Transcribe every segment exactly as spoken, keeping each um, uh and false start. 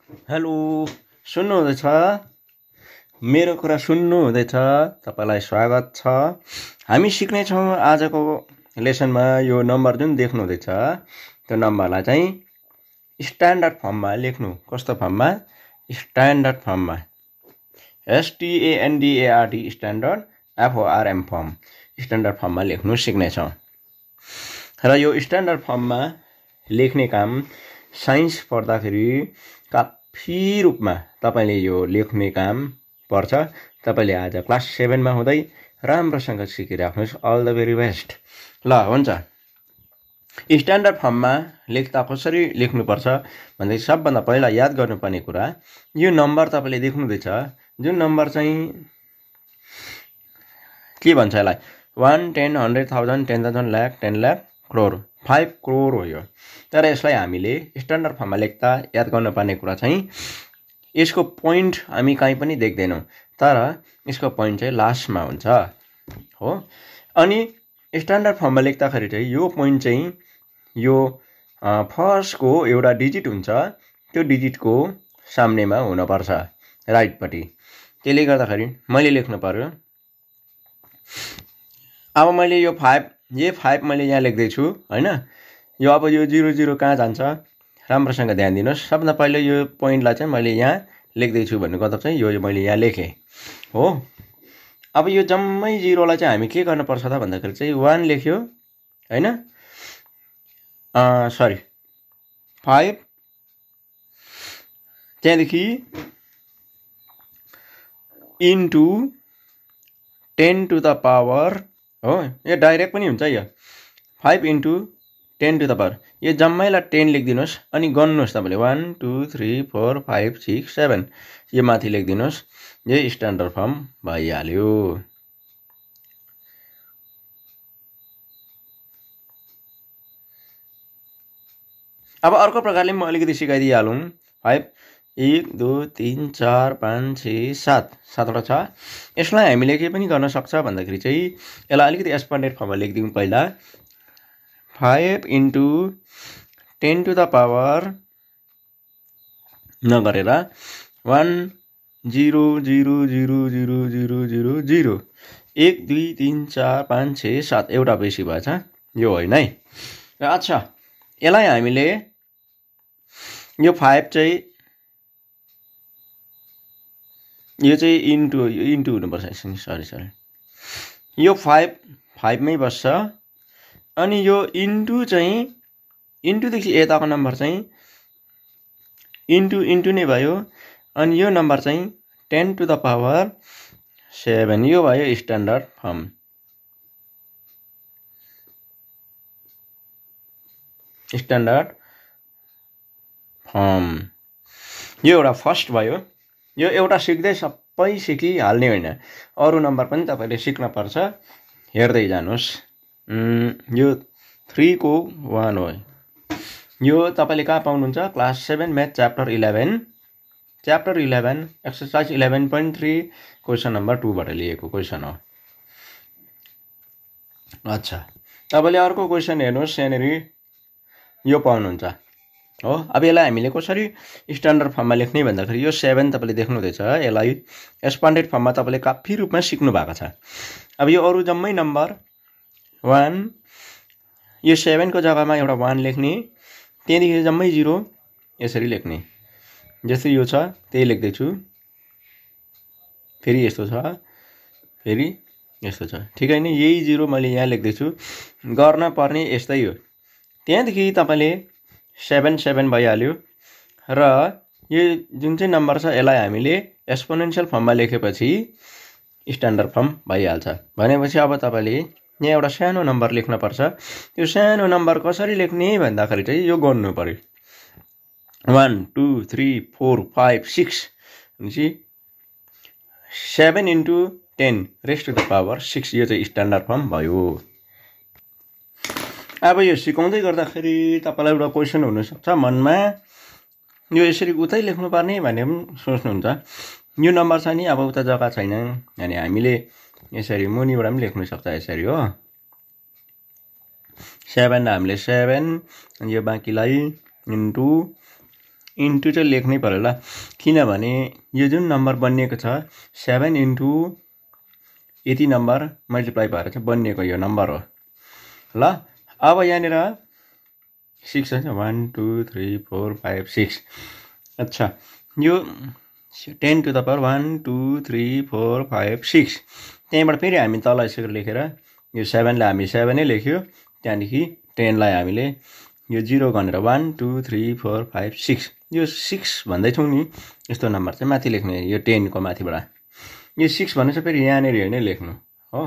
Hello, सुन्नुहुँदैछ? मेरो कुरा सुन्नुहुँदैछ? तपाईँलाई स्वागत छ। हामी सिक्नेछौँ आजको लेसनमा यो नम्बर जुन देख्नुहुँदैछ त्यो नम्बरलाई चाहिँ स्ट्यान्डर्ड फर्ममा लेख्नु। कस्तो फर्ममा? स्ट्यान्डर्ड फर्ममा। एसटिएनडिएआरडी स्ट्यान्डर्ड, एफओआरएम फर्म, स्ट्यान्डर्ड फर्ममा लेख्नु सिक्नेछौँ। र यो स्ट्यान्डर्ड फर्ममा लेख्ने काम साइन्स पढ्दाखेरि काफी रूपमा तपाईँले यो लेख्ने काम पर्छ। तपाईँले आज क्लास सेभेनमा हुँदै राम्रोसँग सिकिराख्नुहोस्। All the very best. ल हुन्छ, स्ट्यान्डर्ड फर्ममा लेख्दा कसरी लेख्नुपर्छ भन्दै सबभन्दा पहिला याद गर्नुपर्ने कुरा, यो नम्बर तपाईँले देख्नुहुँदैछ, जुन नम्बर चाहिँ के भन्छ यसलाई, one ten hundred thousand ten thousand lakh ten lakh crore, five crore हो यो। तर यसलाई हामीले स्ट्यान्डर्ड फर्ममा लेख्दा याद गर्नुपर्ने कुरा चाहिँ यसको पोइन्ट हामी कहीँ पनि देख्दैनौँ, तर यसको पोइन्ट चाहिँ लास्टमा हुन्छ हो। अनि स्ट्यान्डर्ड फर्ममा लेख्दाखेरि चाहिँ यो पोइन्ट चाहिँ यो फर्स्टको एउटा डिजिट हुन्छ, त्यो डिजिटको सामनेमा हुनपर्छ राइटपट्टि। त्यसले गर्दाखेरि मैले लेख्नु पर्यो, अब मैले यो फाइभ ये फाइभ मैले यहाँ लेख्दैछु होइन। यो अब यो जिरो जिरो कहाँ जान्छ राम्रोसँग ध्यान दिनुहोस्। सबभन्दा पहिले यो पोइन्टलाई चाहिँ मैले यहाँ लेख्दैछु भन्नुको मतलब चाहिँ यो मैले यहाँ लेखेँ हो। अब यो जम्मै जिरोलाई चाहिँ हामी के गर्नुपर्छ त भन्दाखेरि चाहिँ वान लेख्यो होइन, सरी फाइभ, त्यहाँदेखि into ten to the power हो। यो डाइरेक्ट पनि हुन्छ, यो five into ten to the power, यो जम्मैलाई टेन लेखिदिनुहोस्। अनि गन्नुहोस् तपाईँले one two three four five six seven, यो माथि लेखिदिनुहोस्। यो स्ट्यान्डर्ड फर्म भइहाल्यो। अब अर्को प्रकारले म अलिकति सिकाइदिइहालौँ। फाइभ, एक दुई तिन चार पाँच छ सात, सातवटा छ। यसलाई हामीले के पनि गर्न सक्छ भन्दाखेरि चाहिँ यसलाई अलिकति एक्सपान्डेड फर्ममा लेखिदिउँ पहिला। Five into ten to the power नगरेर one zero zero zero zero zero zero zero, एक दुई तिन चार पाँच छ सात, एउटा बेसी भएछ यो होइन है। अच्छा, यसलाई हामीले यो फाइभ चाहिँ यो चाहिँ इन्टु इन्टु हुनुपर्छ, सरी सरी यो फाइभ फाइभमै बस्छ। अनि यो इन्टु चाहिँ इन्टुदेखि यताको नम्बर चाहिँ इन्टु इन्टु नै भयो। अनि यो नम्बर चाहिँ ten to the power seven, यो भयो स्ट्यान्डर्ड फर्म। स्ट्यान्डर्ड फर्म यो एउटा फर्स्ट भयो। यो एउटा सिक्दै सबै सिकिहाल्ने होइन, अरू नम्बर पनि तपाईँले सिक्नुपर्छ, हेर्दै जानुहोस्। यो थ्रीको वान हो। यो तपाईँले कहाँ पाउनुहुन्छ? Class seven math chapter eleven, chapter eleven exercise eleven point three question number टूबाट लिएको क्वेसन हो। अच्छा, तपाईँले अर्को क्वेसन हेर्नुहोस्, यहाँनिर यो पाउनुहुन्छ हो। अब यसलाई हामीले कसरी स्ट्यान्डर्ड फर्ममा लेख्ने भन्दाखेरि यो सेभेन तपाईँले देख्नुहुँदैछ, यसलाई एक्सपान्डेड फर्ममा तपाईँले काफी रूपमा सिक्नु भएको छ। अब यो अरू जम्मै नम्बर वान, यो सेभेनको जग्गामा एउटा वान लेख्ने, त्यहाँदेखि जम्मै जिरो यसरी लेख्ने। जस्तै यो छ त्यही लेख्दैछु, फेरि यस्तो छ, फेरि यस्तो छ, ठिकै नै यही जिरो मैले यहाँ लेख्दैछु। गर्न पर्ने यस्तै हो। त्यहाँदेखि तपाईँले सेभेन सेभेन भइहाल्यो। र यो जुन चाहिँ नम्बर छ यसलाई हामीले एक्सपोनेन्सियल फर्ममा लेखेपछि स्ट्यान्डर्ड फर्म भइहाल्छ। भनेपछि अब तपाईँले यहाँ एउटा सानो नम्बर लेख्नुपर्छ। त्यो सानो नम्बर कसरी लेख्ने भन्दाखेरि चाहिँ यो गर्नु पर्यो, one two three four five six भनेपछि seven into ten raised to the power six, यो चाहिँ स्ट्यान्डर्ड फर्म भयो। अब यो सिकाउँदै गर्दाखेरि तपाईँलाई एउटा क्वेसन हुनसक्छ मनमा, यो यसरी उतै लेख्नुपर्ने भन्ने पनि सोच्नुहुन्छ। यो नम्बर छ नि, अब उता जग्गा छैन, अनि हामीले यसरी मुनिबाट पनि लेख्नु सक्छ यसरी हो। सेभेन हामीले सेभेन, यो बाँकीलाई इन्टु इन्टु चाहिँ लेख्नै पर्यो ल, किनभने यो जुन नम्बर बनिएको छ सेभेन इन्टु यति नम्बर मल्टिप्लाई भएर चाहिँ बनिएको यो नम्बर हो ल। अब यहाँनिर सिक्स हुन्छ, one two three four five six. अच्छा, यो ten to the power one two three four five six. त्यहीँबाट फेरि हामी तल यसरी लेखेर यो सेभेनलाई हामी सेभेनै लेख्यो, त्यहाँदेखि टेनलाई हामीले यो जिरो गनेर one two three four five six, यो सिक्स भन्दैछौँ नि, यस्तो नम्बर चाहिँ माथि लेख्ने, यो टेनको माथिबाट यो सिक्स भन्ने चाहिँ फेरि यहाँनिर नै लेख्नु हो।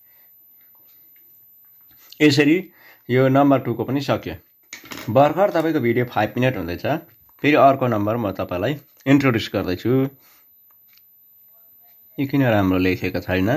यसरी यो नम्बर टूको पनि सक्यो। भर्खर तपाईँको भिडियो फाइभ मिनट हुँदैछ, फेरि अर्को नम्बर म तपाईँलाई इन्ट्रोड्युस गर्दैछु। यो किन राम्रो लेखेको छैन?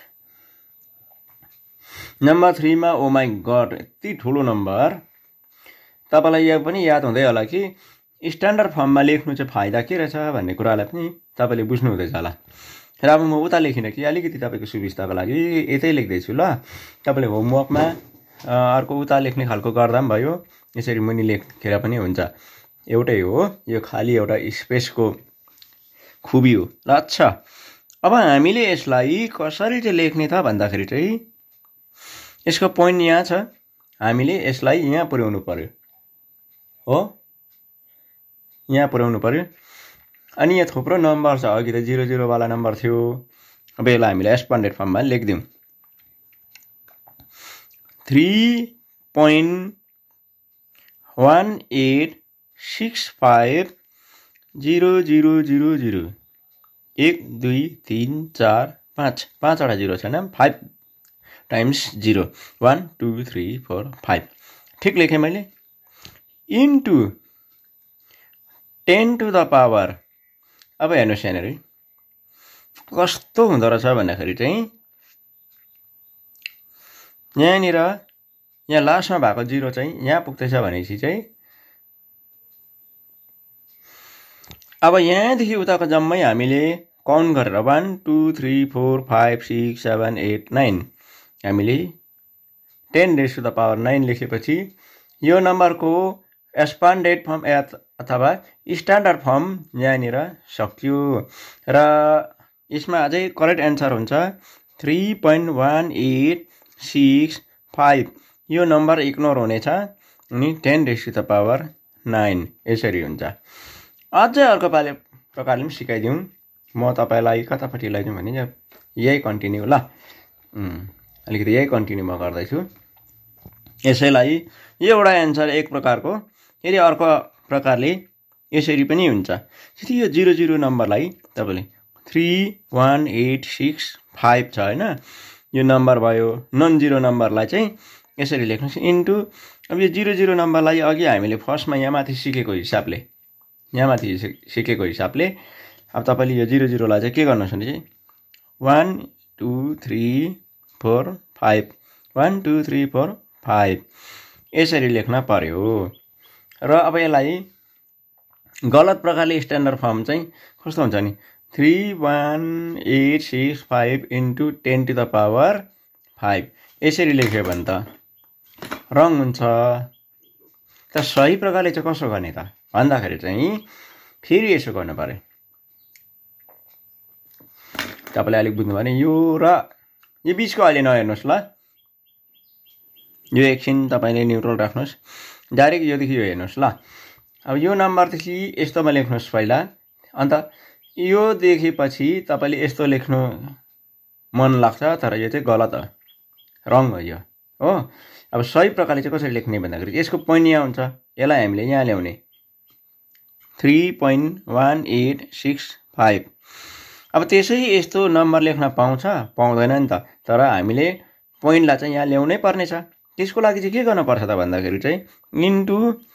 नम्बर थ्रीमा ओ माई गड यति ठुलो नम्बर। तपाईँलाई यो पनि याद हुँदै होला कि स्ट्यान्डर्ड फर्ममा लेख्नु चाहिँ फाइदा के रहेछ भन्ने कुरालाई पनि तपाईँले बुझ्नु हुँदैछ होला। र अब म उता लेखिनँ कि अलिकति तपाईँको सुविस्ताको लागि यतै लेख्दैछु ल। तपाईँले होमवर्कमा अर्को उता लेख्ने खालको गर्दा पनि भयो, यसरी मुनि लेखेर पनि हुन्छ, एउटै हो, यो खालि एउटा स्पेसको खुबी हो ल। अच्छा, अब हामीले यसलाई कसरी चाहिँ लेख्ने त भन्दाखेरि चाहिँ यसको पोइन्ट यहाँ छ, हामीले यसलाई यहाँ पुर्याउनु पर्यो हो, यहाँ पुर्याउनु पर्यो। अनि यहाँ थुप्रो नम्बर छ, अघि त जिरो जिरोवाला नम्बर थियो, अब यसलाई हामीले एक्सपान्डेड फर्ममा लेखिदिउँ। Three point one eight six five zero zero zero zero, एक दुई तिन चार पाँच, पाँचवटा जिरो छैन, five times zero, one two three four five, ठिक लेखेँ मैले, into ten to the power. अब हेर्नुहोस् यहाँनिर कस्तो हुँदो रहेछ भन्दाखेरि चाहिँ यहाँनिर यहाँ लास्टमा भएको जिरो चाहिँ यहाँ पुग्दैछ भनेपछि चाहिँ अब यहाँदेखि उताको जम्मै हामीले काउन्ट गरेर one two three four five six seven eight nine, हामीले ten raise to the power nine लेखेपछि यो नम्बरको एक्सपान्डेड फर्म अथवा स्ट्यान्डर्ड फर्म यहाँनिर सक्यो। र यसमा अझै करेक्ट एन्सर हुन्छ three point one eight six five, यो नम्बर इग्नोर हुनेछ अनि ten raise to the power nine यसरी हुन्छ। अझै अर्को पाले प्रकारले पनि सिकाइदिउँ, म तपाईँलाई कतापट्टि लैजाउँ भने यही कन्टिन्यू ल, अलिकति यही कन्टिन्यू म गर्दैछु। यसैलाई यो एउटा एन्सर एक प्रकारको, यदि अर्को प्रकारले यसरी पनि हुन्छ। यदि यो जिरो जिरो नम्बरलाई तपाईँले three one eight six five छ होइन, यो नम्बर भयो, नन जिरो नम्बरलाई चाहिँ यसरी लेख्नुहोस् इन्टु, अब यो जिरो जिरो नम्बरलाई अघि हामीले फर्स्टमा यहाँ माथि सिकेको हिसाबले यहाँ माथि सिकेको हिसाबले अब तपाईँले यो जिरो जिरोलाई चाहिँ के गर्नुहोस् भने चाहिँ one two three four five, one two three four five यसरी लेख्न पर्यो। र अब यसलाई गलत प्रकारले स्ट्यान्डर्ड फर्म चाहिँ कस्तो हुन्छ नि, three one eight six five into ten to the power five यसरी लेख्यो भने त रङ हुन्छ। त सही प्रकारले चाहिँ कसो गर्ने त भन्दाखेरि चाहिँ फेरि यसो गर्नु पर्यो। तपाईँले अलिक बुझ्नु भने यो र यो बिचको अहिले नहेर्नुहोस् ल, यो एकछिन तपाईँले न्युट्रल राख्नुहोस्, डाइरेक्ट योदेखि यो हेर्नुहोस् ल। अब यो नम्बरदेखि यस्तोमा लेख्नुहोस् पहिला, अन्त यो देखेपछि तपाईँले यस्तो लेख्नु मन लाग्छ, तर यो चाहिँ गलत हो, रङ हो यो हो। अब सही प्रकारले चाहिँ कसरी लेख्ने भन्दाखेरि यसको पोइन्ट यहाँ हुन्छ, यसलाई हामीले यहाँ ल्याउने three point one eight six five. अब त्यसै यस्तो नम्बर लेख्न पाउँछ पाउँदैन नि त, तर हामीले पोइन्टलाई चाहिँ यहाँ ल्याउनै पर्नेछ। त्यसको लागि चाहिँ के गर्नुपर्छ त भन्दाखेरि चाहिँ इन्टु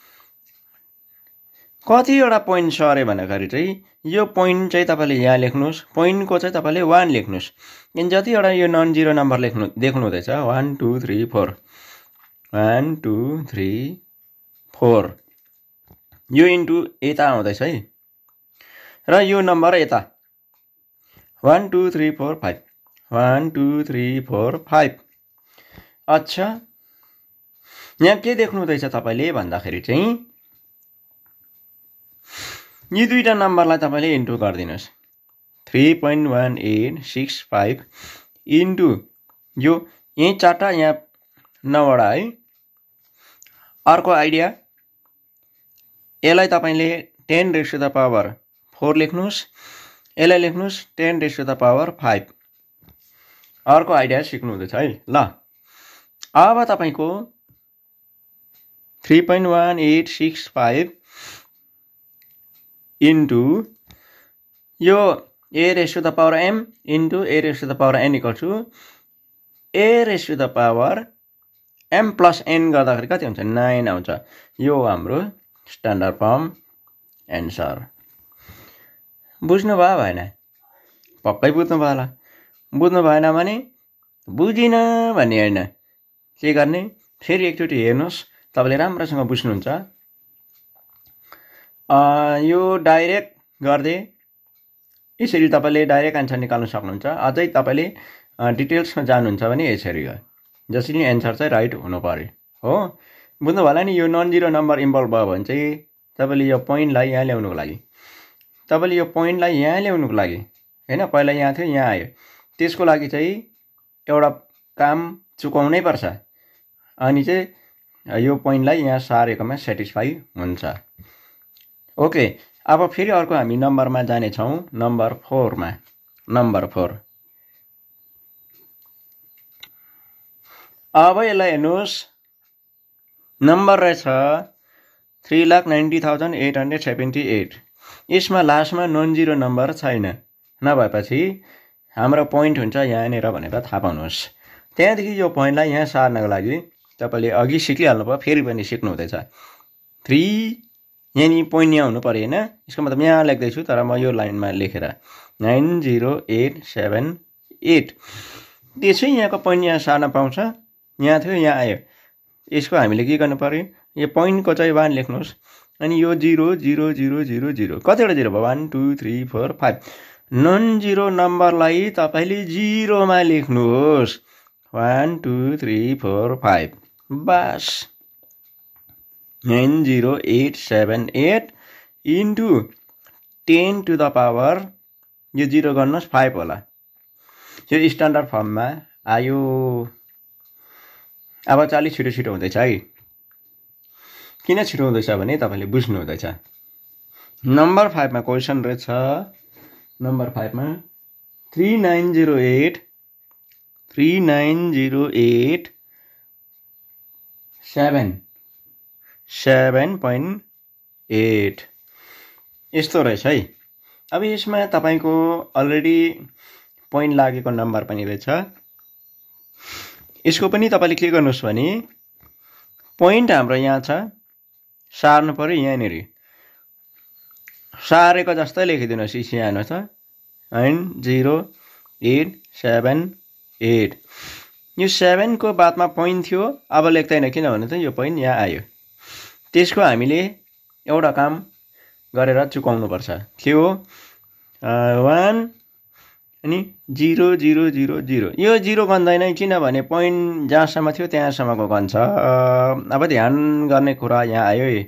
कतिवटा पोइन्ट सरे भन्दाखेरि चाहिँ यो पोइन्ट चाहिँ तपाईँले यहाँ लेख्नुहोस्, पोइन्टको चाहिँ तपाईँले वान लेख्नुहोस्। अनि जतिवटा यो नन जिरो नम्बर लेख्नु देख्नु हुँदैछ one two three four, one two three four, यो इन्टु यता आउँदैछ है, र यो नम्बर यता one two three four five, one two three four five. अच्छा, यहाँ के देख्नु हुँदैछ तपाईँले भन्दाखेरि चाहिँ यी दुईटा नम्बरलाई तपाईँले इन्टु गरिदिनुहोस् three point one eight six five into यो यहीँ चारवटा यहाँ नौवटा है। अर्को आइडिया यसलाई तपाईँले ten raise to the power four लेख्नुहोस्, यसलाई लेख्नुहोस् ten raise to the power five. अर्को आइडिया सिक्नु हुँदैछ है। ल अब तपाईँको three point one eight six five into यो a raise to the power m into a raise to the power n equal to a raise to the power m plus n गर्दाखेरि कति हुन्छ नाइन आउँछ। यो हाम्रो standard form answer. बुझ्नु भयो भएन? पक्कै बुझ्नु भयो होला। बुझ्नु भएन भने बुझिन भन्ने होइन, के गर्ने फेरि एकचोटि हेर्नुहोस्, तपाईँले राम्रोसँग बुझ्नुहुन्छ। यो डाइरेक्ट गर्दै यसरी तपाईँले डाइरेक्ट एन्सर निकाल्न सक्नुहुन्छ। अझै तपाईँले डिटेल्समा जानुहुन्छ भने यसरी हो, जसरी एन्सर चाहिँ राइट हुनु पर्यो हो। बुझ्नु होला नि? यो नन जिरो नम्बर इन्भल्भ भयो भने चाहिँ तपाईँले यो पोइन्टलाई यहाँ ल्याउनुको लागि तपाईँले यो पोइन्टलाई यहाँ ल्याउनुको लागि होइन, पहिला यहाँ थियो यहाँ आयो, त्यसको लागि चाहिँ एउटा काम चुकाउनै पर्छ, अनि चाहिँ यो पोइन्टलाई यहाँ सारेकोमा सेटिस्फाई हुन्छ। ओके, अब फेरि अर्को हामी नम्बरमा जानेछौँ, नम्बर फोरमा। नम्बर फोर अब यसलाई हेर्नुहोस्, नम्बर रहेछ three lakh ninety thousand eight hundred seventy eight. यसमा लास्टमा नन जिरो नम्बर छैन, नभएपछि हाम्रो पोइन्ट हुन्छ यहाँनिर भनेर थाहा पाउनुहोस्। त्यहाँदेखि यो पोइन्टलाई यहाँ सार्नको लागि तपाईँले अघि सिकिहाल्नु भयो, फेरि पनि सिक्नु हुँदैछ। थ्री यहाँनिर पोइन्ट यहाँ हुनु पऱ्यो होइन, यसको मतलब यहाँ लेख्दैछु तर म यो लाइनमा लेखेर nine zero eight seven eight. त्यसै यहाँको पोइन्ट यहाँ सार्न पाउँछ, यहाँ थियो यहाँ आयो। यसको हामीले के गर्नु पऱ्यो, यो पोइन्टको चाहिँ वान लेख्नुहोस्, अनि यो zero zero zero zero zero कतिवटा जिरो भयो, one two three four five. Non zero नम्बरलाई तपाईँले जिरोमा लेख्नुहोस्, one two three four five, बस। Nine zero eight seven eight into ten to the power यो जिरो गर्नुहोस् फाइभ होला। यो स्ट्यान्डर्ड फर्ममा आयो। अब चाहिँ अलिक छिटो छिटो हुँदैछ है। किन छिटो हुँदैछ भने तपाईँले बुझ्नु हुँदैछ। नम्बर फाइभमा क्वेसन रहेछ, नम्बर फाइभमा three nine zero eight three nine zero eight seven seven point eight यस्तो रहेछ है। अब यसमा तपाईँको अलरेडी पोइन्ट लागेको नम्बर पनि रहेछ। यसको पनि तपाईँले के गर्नुहोस् भने पोइन्ट हाम्रो यहाँ छ, सार्नु पऱ्यो यहाँनिर, सारेको जस्तै लेखिदिनुहोस्। इसी यहाँ छ nine zero eight seven eight. यो सेभेनको बादमा पोइन्ट थियो, अब लेख्दैन किनभने त यो पोइन्ट यहाँ आयो। त्यसको हामीले एउटा काम गरेर चुकाउनुपर्छ। के हो, वान अनि जिरो जिरो जिरो जिरो। यो जिरो गन्दैन किनभने पोइन्ट जहाँसम्म थियो त्यहाँसम्मको गन्छ। अब ध्यान गर्ने कुरा यहाँ आयो है।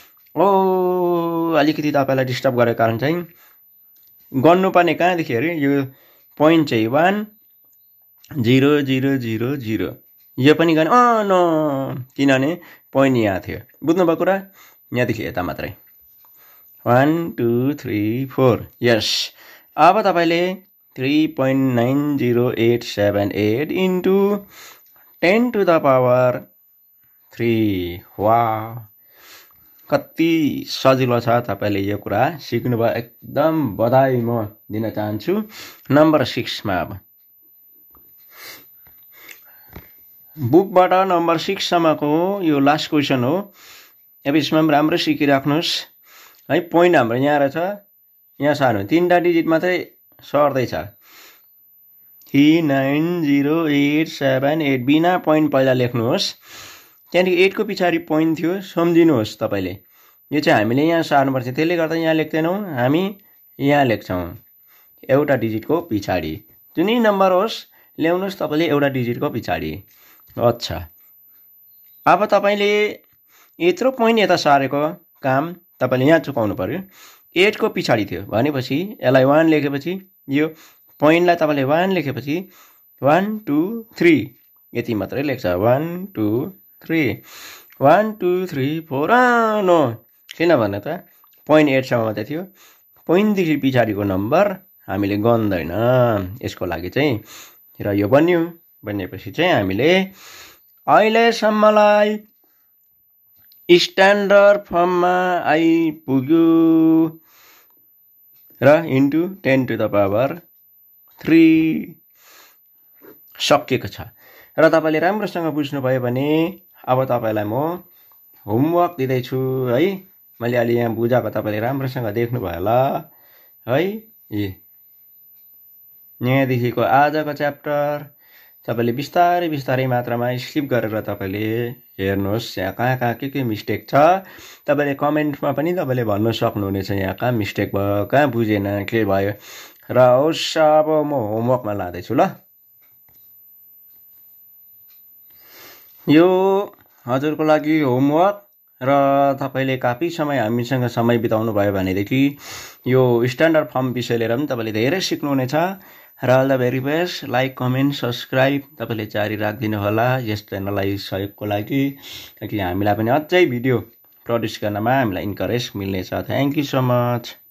ओ अलिकति तपाईँलाई डिस्टर्ब गरेको कारण चाहिँ गर्नुपर्ने कहाँदेखि अरे, यो पोइन्ट चाहिँ one zero zero zero zero यो पनि गर्ने। अँ न, किनभने पोइन्ट यहाँ थियो। बुझ्नुभयो कुरा? यहाँदेखि यता मात्रै one two three four. Yes, अब तपाईँले three point nine zero eight seven eight into ten to the power three. वा, कति सजिलो छ। तपाईँले यो कुरा सिक्नुभयो, एकदम बधाई म दिन चाहन्छु। नम्बर सिक्समा अब बुकबाट नम्बर सिक्ससम्मको यो लास्ट क्वेसन हो। अब यसमा पनि राम्रो सिकिराख्नुहोस् है। पोइन्ट हाम्रो यहाँ रहेछ, यहाँ सानो तिनवटा डिजिट मात्रै सर्दैछ। Three nine zero eight seven eight बिना पोइन्ट पहिला लेख्नुहोस्, त्यहाँदेखि एटको पछाडि पोइन्ट थियो सम्झिनुहोस् तपाईँले। यो चाहिँ हामीले यहाँ सार्नुपर्छ, त्यसले गर्दा यहाँ लेख्दैनौँ, हामी यहाँ लेख्छौँ एउटा डिजिटको पछाडि। जुनै नम्बर होस् ल्याउनुहोस् तपाईँले एउटा डिजिटको पछाडि। अच्छा, अब तपाईँले यत्रो पोइन्ट यता सारेको काम तपाईँले यहाँ चुकाउनु पर्यो। एट को पछाडि थियो भनेपछि यसलाई वान लेखेपछि यो पोइन्टलाई तपाईँले वान लेखेपछि वान टू थ्री यति मात्रै लेख्छ one two three one two three four no किनभने त पोइन्ट एटसम्म मात्रै थियो पोइन्टदेखि पछाडिको नम्बर हामीले गन्दैन यसको लागि चाहिँ र यो बन्यो बनेपछि चाहिँ हामीले अहिलेसम्मलाई स्ट्यान्डर्ड फर्ममा आइपुग्यो र into ten to the power three सकिएको छ र तपाईँले राम्रोसँग बुझ्नुभयो भने अब तपाईँलाई म होमवर्क दिँदैछु है मैले अलि यहाँ बुझाएको तपाईँले राम्रोसँग देख्नुभयो होला है यहाँदेखिको आजको च्याप्टर तपाईँले बिस्तारै बिस्तारै मात्रामा स्किप गरेर तपाईँले हेर्नुहोस् यहाँ कहाँ कहाँ के के मिस्टेक छ तपाईँले कमेन्टमा पनि तपाईँले भन्न सक्नुहुनेछ यहाँ कहाँ मिस्टेक भयो कहाँ बुझेन के भयो र होस् अब म होमवर्कमा लाँदैछु ल यो हजुरको लागि होमवर्क र तपाईँले काफी समय हामीसँग समय बिताउनु भयो भनेदेखि यो स्ट्यान्डर्ड फर्म विषय लिएर पनि तपाईँले धेरै सिक्नुहुनेछ र all the very best like comment subscribe तपाईँले जारी राखिदिनु होला यस च्यानललाई सहयोगको लागि ताकि हामीलाई पनि अझै भिडियो प्रड्युस गर्नमा हामीलाई इन्करेज मिल्नेछ थ्याङ्क यू सो मच